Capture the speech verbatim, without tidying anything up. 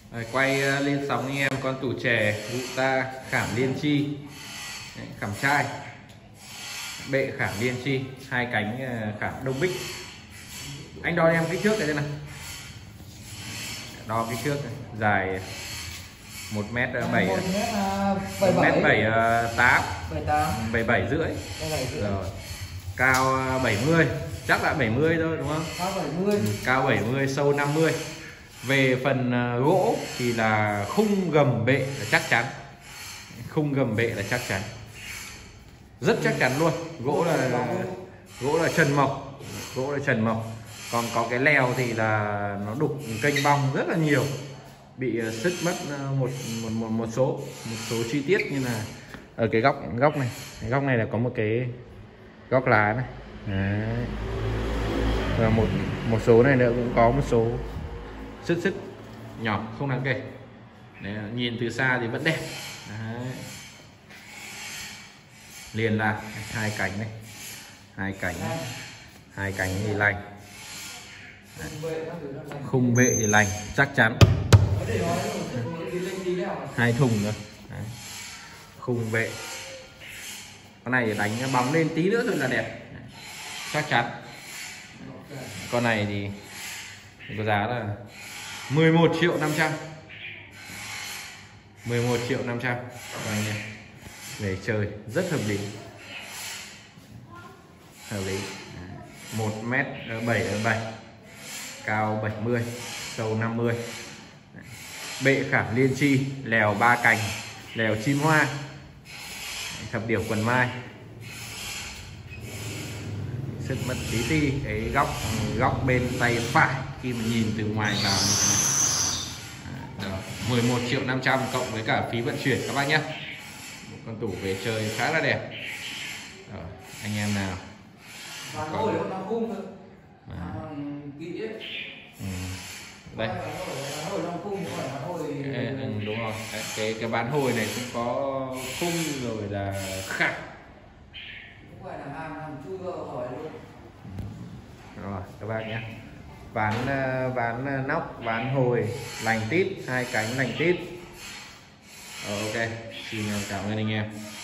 Rồi, quay uh, lên sóng anh em con tủ chè Guta khảm liên chi. Đấy, khảm trai bệ khảm liên chi, hai cánh uh, khảm đông bích. Anh đo em kích thước này thế này, đo kích thước này. Dài một mét bảy, một mét bảy tám, bảy bảy rưỡi rồi. Cao bảy mươi, chắc là bảy mươi thôi đúng không? Cao bảy mươi, ừ, cao bảy mươi, sâu năm mươi. Về phần gỗ thì là khung gầm bệ là chắc chắn, khung gầm bệ là chắc chắn, rất chắc chắn luôn. Gỗ là gỗ là trần mộc, gỗ là trần mộc. Còn có cái lèo thì là nó đục kênh bong rất là nhiều, bị sứt mất một một một, một số một số chi tiết, như là ở cái góc góc này, cái góc này là có một cái góc lá này. Đấy. Và một một số này nữa cũng có một số sứt sứt nhỏ không đáng kể. Đấy, nhìn từ xa thì vẫn đẹp. Đấy. Liền là hai cánh này, hai cánh hai cánh thì lành. Đấy. Khung bệ thì lành chắc chắn, hai thùng nữa. Đấy. Khung bệ con này đánh bóng lên tí nữa thôi là đẹp. Đấy. Chắc chắn. Con này thì có giá là mười một triệu năm trăm, mười một triệu năm trăm để chơi, rất hợp lý, hợp lý. Một mét bảy bảy, cao bảy mươi, sâu năm mươi. Bệ khảm liên chi, lèo ba cành, lèo chim hoa, thập điểu quần mai. Sức mất tí ti cái góc góc bên tay phải khi mà nhìn từ ngoài vào như thế này. Đó, mười một triệu năm trăm cộng với cả phí vận chuyển các bác nhé. Một con tủ về chơi khá là đẹp. Đó, anh em nào có... ừ. Đây. Ê, ừ, đúng rồi. Đấy, cái cái bán hồi này cũng có khung rồi là khảm. Rồi các bạn nhé, ván ván nóc, ván hồi lành tít, hai cánh lành tít. Ờ, ok, xin chào ơn anh em.